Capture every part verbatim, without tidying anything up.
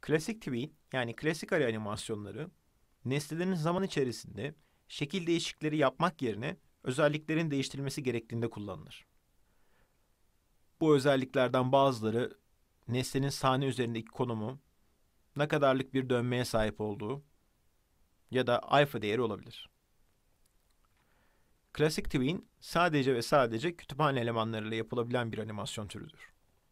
Klasik tween yani klasik array animasyonları nesnelerin zaman içerisinde şekil değişiklikleri yapmak yerine özelliklerin değiştirilmesi gerektiğinde kullanılır. Bu özelliklerden bazıları nesnenin sahne üzerindeki konumu, ne kadarlık bir dönmeye sahip olduğu ya da alfa değeri olabilir. Klasik tween sadece ve sadece kütüphane elemanlarıyla yapılabilen bir animasyon türüdür.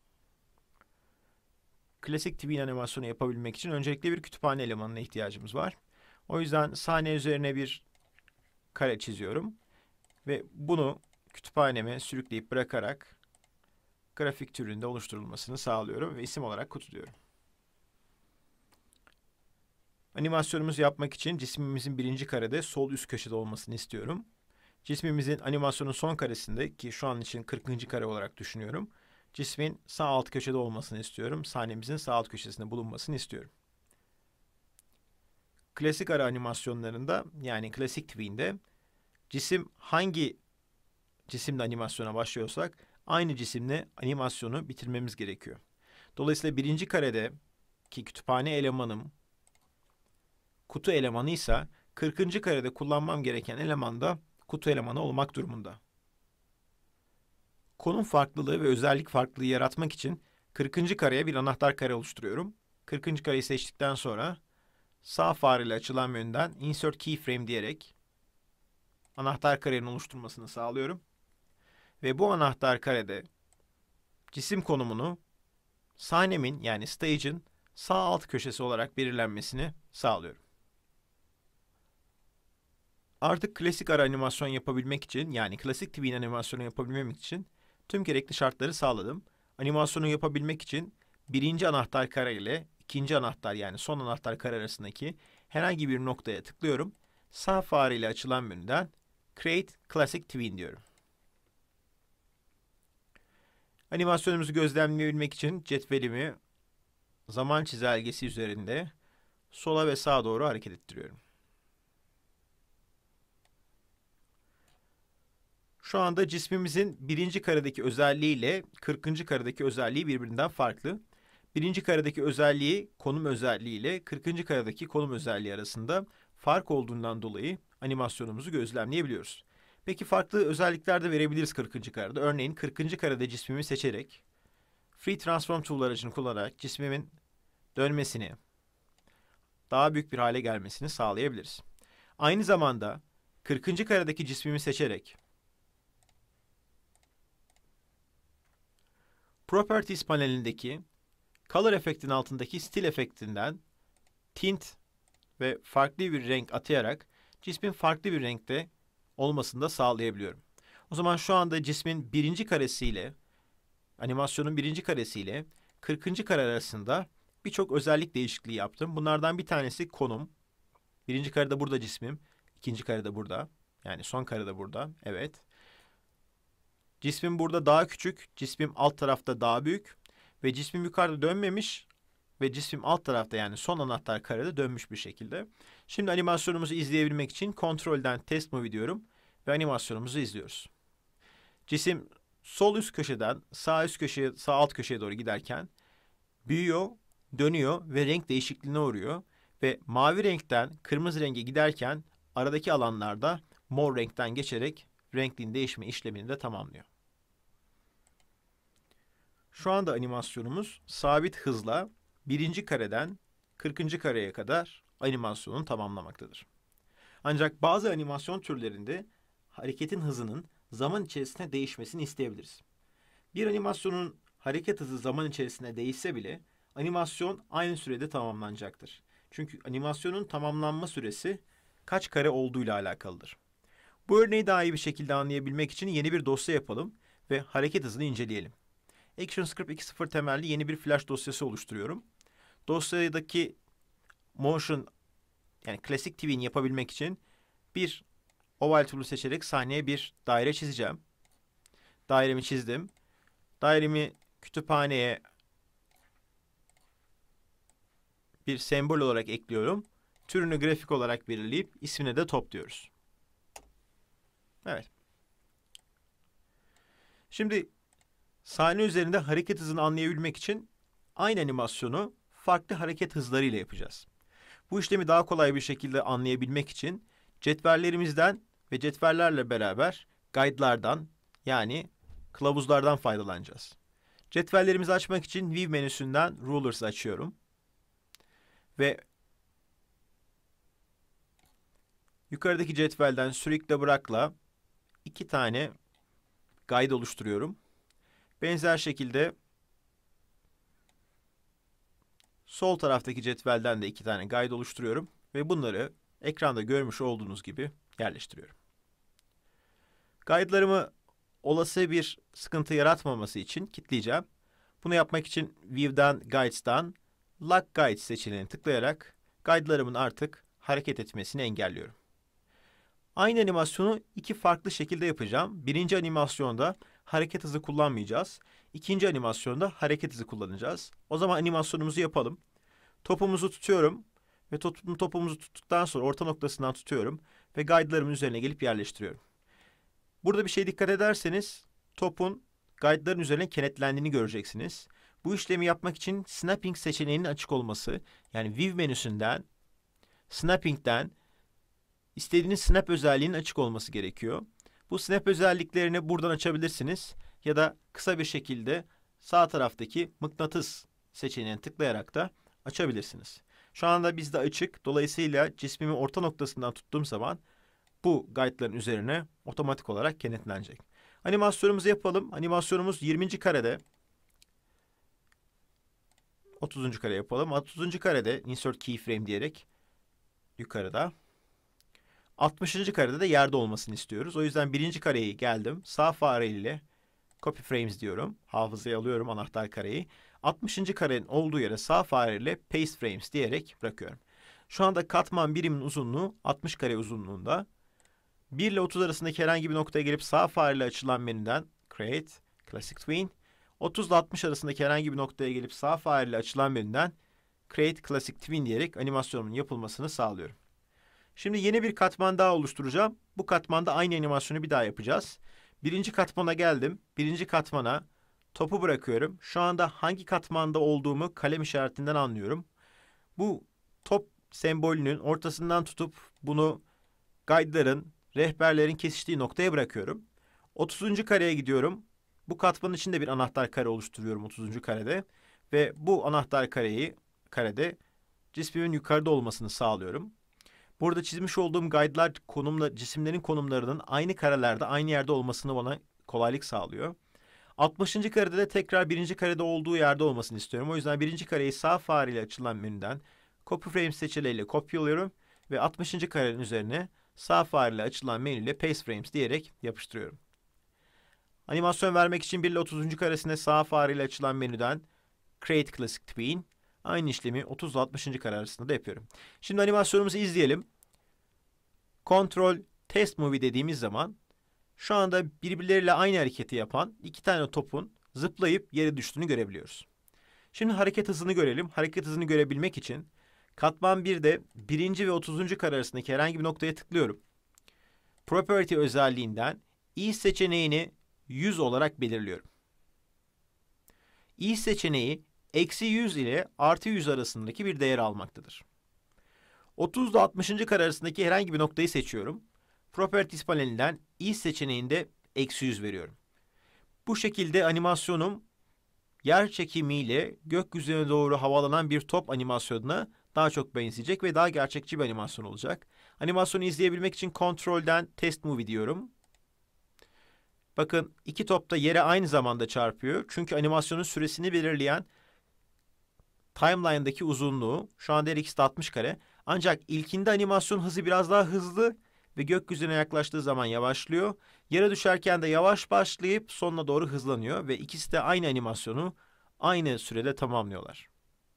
Klasik tween animasyonu yapabilmek için öncelikle bir kütüphane elemanına ihtiyacımız var. O yüzden sahne üzerine bir kare çiziyorum ve bunu kütüphaneme sürükleyip bırakarak grafik türünde oluşturulmasını sağlıyorum ve isim olarak kutu diyorum. Animasyonumuzu yapmak için cismimizin birinci karede sol üst köşede olmasını istiyorum. Cismimizin animasyonun son karesinde, ki şu an için kırkıncı kare olarak düşünüyorum, cismin sağ alt köşede olmasını istiyorum. Sahnemizin sağ alt köşesinde bulunmasını istiyorum. Klasik ara animasyonlarında, yani klasik tween'de cisim hangi cisimle animasyona başlıyorsak aynı cisimle animasyonu bitirmemiz gerekiyor. Dolayısıyla birinci karede ki kütüphane elemanım kutu elemanıysa kırkıncı karede kullanmam gereken eleman da kutu elemanı olmak durumunda. Konum farklılığı ve özellik farklılığı yaratmak için kırkıncı kareye bir anahtar kare oluşturuyorum. kırkıncı kareyi seçtikten sonra sağ fareyle açılan menüden Insert Keyframe diyerek anahtar karenin oluşturulmasını sağlıyorum. Ve bu anahtar karede cisim konumunu sahnemin yani stage'in sağ alt köşesi olarak belirlenmesini sağlıyorum. Artık klasik ara animasyon yapabilmek için, yani klasik tween animasyonu yapabilmek için tüm gerekli şartları sağladım. Animasyonu yapabilmek için birinci anahtar kare ile ikinci anahtar yani son anahtar kare arasındaki herhangi bir noktaya tıklıyorum. Sağ fare ile açılan menüden Create Classic Tween diyorum. Animasyonumuzu gözlemleyebilmek için cetvelimi zaman çizelgesi üzerinde sola ve sağa doğru hareket ettiriyorum. Şu anda cismimizin birinci karedeki özelliği ile kırkıncı karedeki özelliği birbirinden farklı. Birinci karedeki özelliği konum özelliği ile kırkıncı karedeki konum özelliği arasında fark olduğundan dolayı animasyonumuzu gözlemleyebiliyoruz. Peki farklı özellikler de verebiliriz kırkıncı karede. Örneğin kırkıncı karede cismimi seçerek Free Transform Tool aracını kullanarak cismimin dönmesini, daha büyük bir hale gelmesini sağlayabiliriz. Aynı zamanda kırkıncı karedeki cismimi seçerek Properties panelindeki Color efektin altındaki Stil efektinden tint ve farklı bir renk atayarak cismin farklı bir renkte olmasını da sağlayabiliyorum. O zaman şu anda cismin birinci karesiyle, animasyonun birinci karesiyle kırkıncı kare arasında birçok özellik değişikliği yaptım. Bunlardan bir tanesi konum. Birinci karede burada cismim, ikinci karede burada. Yani son karede burada, evet. Cismim burada daha küçük, cismim alt tarafta daha büyük ve cismim yukarıda dönmemiş ve cismim alt tarafta yani son anahtar karede dönmüş bir şekilde. Şimdi animasyonumuzu izleyebilmek için kontrolden Test Movie diyorum ve animasyonumuzu izliyoruz. Cisim sol üst köşeden sağ üst köşeye, sağ alt köşeye doğru giderken büyüyor, dönüyor ve renk değişikliğine uğruyor ve mavi renkten kırmızı renge giderken aradaki alanlarda mor renkten geçerek renkliliğin değişme işlemini de tamamlıyor. Şu anda animasyonumuz sabit hızla birinci kareden kırkıncı kareye kadar animasyonunu tamamlamaktadır. Ancak bazı animasyon türlerinde hareketin hızının zaman içerisinde değişmesini isteyebiliriz. Bir animasyonun hareket hızı zaman içerisinde değişse bile animasyon aynı sürede tamamlanacaktır. Çünkü animasyonun tamamlanma süresi kaç kare olduğuyla alakalıdır. Bu örneği daha iyi bir şekilde anlayabilmek için yeni bir dosya yapalım ve hareket hızını inceleyelim. ActionScript iki nokta sıfır temelli yeni bir flash dosyası oluşturuyorum. Dosyadaki motion yani klasik tween yapabilmek için bir oval tool'u seçerek sahneye bir daire çizeceğim. Dairemi çizdim. Dairemi kütüphaneye bir sembol olarak ekliyorum. Türünü grafik olarak belirleyip ismine de top diyoruz. Evet. Şimdi sahne üzerinde hareket hızını anlayabilmek için aynı animasyonu farklı hareket hızlarıyla yapacağız. Bu işlemi daha kolay bir şekilde anlayabilmek için cetvellerimizden ve cetvellerle beraber guide'lardan yani kılavuzlardan faydalanacağız. Cetvellerimizi açmak için View menüsünden Rulers'ı açıyorum. Ve yukarıdaki cetvelden sürükle bırakla iki tane guide oluşturuyorum. Benzer şekilde sol taraftaki cetvelden de iki tane guide oluşturuyorum ve bunları ekranda görmüş olduğunuz gibi yerleştiriyorum. Guide'larımı olası bir sıkıntı yaratmaması için kilitleyeceğim. Bunu yapmak için View'dan, Guides'tan Lock Guides seçeneğine tıklayarak guide'larımın artık hareket etmesini engelliyorum. Aynı animasyonu iki farklı şekilde yapacağım. Birinci animasyonda hareket hızı kullanmayacağız. İkinci animasyonda hareket hızı kullanacağız. O zaman animasyonumuzu yapalım. Topumuzu tutuyorum ve top, topumuzu tuttuktan sonra orta noktasından tutuyorum ve guide'larımın üzerine gelip yerleştiriyorum. Burada bir şey dikkat ederseniz topun guide'ların üzerine kenetlendiğini göreceksiniz. Bu işlemi yapmak için Snapping seçeneğinin açık olması, yani View menüsünden, Snapping'den istediğiniz snap özelliğinin açık olması gerekiyor. Bu snap özelliklerini buradan açabilirsiniz ya da kısa bir şekilde sağ taraftaki mıknatıs seçeneğine tıklayarak da açabilirsiniz. Şu anda bizde açık. Dolayısıyla cismimi orta noktasından tuttuğum zaman bu guide'ların üzerine otomatik olarak kenetlenecek. Animasyonumuzu yapalım. Animasyonumuz yirminci karede. otuzuncu kare yapalım. otuzuncu karede insert keyframe diyerek yukarıda. altmışıncı karede de yerde olmasını istiyoruz. O yüzden birinci kareyi geldim. Sağ fare ile copy frames diyorum. Hafızaya alıyorum anahtar kareyi. altmışıncı karenin olduğu yere sağ fare ile paste frames diyerek bırakıyorum. Şu anda katman birimin uzunluğu altmış kare uzunluğunda. bir ile otuz arasındaki herhangi bir noktaya gelip sağ fare ile açılan menüden Create, Classic Tween. otuz ile altmış arasındaki herhangi bir noktaya gelip sağ fare ile açılan menüden Create, Classic Tween diyerek animasyonumun yapılmasını sağlıyorum. Şimdi yeni bir katman daha oluşturacağım. Bu katmanda aynı animasyonu bir daha yapacağız. Birinci katmana geldim. Birinci katmana topu bırakıyorum. Şu anda hangi katmanda olduğumu kalem işaretinden anlıyorum. Bu top sembolünün ortasından tutup bunu guide'ların, rehberlerin kesiştiği noktaya bırakıyorum. otuzuncu kareye gidiyorum. Bu katmanın içinde bir anahtar kare oluşturuyorum otuzuncu karede. Ve bu anahtar kareyi karede cismimin yukarıda olmasını sağlıyorum. Burada çizmiş olduğum guide'lar konumla, cisimlerin konumlarının aynı karelerde, aynı yerde olmasını bana kolaylık sağlıyor. altmışıncı karede de tekrar birinci karede olduğu yerde olmasını istiyorum. O yüzden birinci kareyi sağ fareyle açılan menüden Copy Frame seçeneğiyle kopyalıyorum ve altmışıncı karenin üzerine sağ fareyle açılan menüyle Paste Frames diyerek yapıştırıyorum. Animasyon vermek için bir ile otuzuncu karesine sağ fareyle açılan menüden Create Classic Tween. Aynı işlemi otuz ile altmışıncı kare arasında da yapıyorum. Şimdi animasyonumuzu izleyelim. Control Test Movie dediğimiz zaman şu anda birbirleriyle aynı hareketi yapan iki tane topun zıplayıp yere düştüğünü görebiliyoruz. Şimdi hareket hızını görelim. Hareket hızını görebilmek için katman birde birinci ve otuzuncu kare arasındaki herhangi bir noktaya tıklıyorum. Property özelliğinden E seçeneğini yüz olarak belirliyorum. E seçeneği eksi yüz ile artı yüz arasındaki bir değer almaktadır. otuz ile altmışıncı kare arasındaki herhangi bir noktayı seçiyorum. Properties panelinden E seçeneğinde eksi yüz veriyorum. Bu şekilde animasyonum yer çekimiyle gökyüzüne doğru havalanan bir top animasyonuna daha çok benzeyecek ve daha gerçekçi bir animasyon olacak. Animasyonu izleyebilmek için Control'den Test Movie diyorum. Bakın iki top da yere aynı zamanda çarpıyor. Çünkü animasyonun süresini belirleyen timeline'daki uzunluğu şu anda her ikisi de altmış kare. Ancak ilkinde animasyon hızı biraz daha hızlı ve gökyüzüne yaklaştığı zaman yavaşlıyor. Yere düşerken de yavaş başlayıp sonuna doğru hızlanıyor ve ikisi de aynı animasyonu aynı sürede tamamlıyorlar.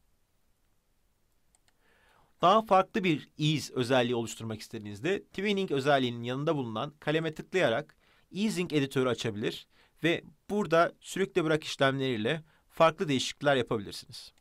Daha farklı bir ease özelliği oluşturmak istediğinizde Tweening özelliğinin yanında bulunan kaleme tıklayarak Easing editörü açabilir ve burada sürükle bırak işlemleriyle farklı değişiklikler yapabilirsiniz.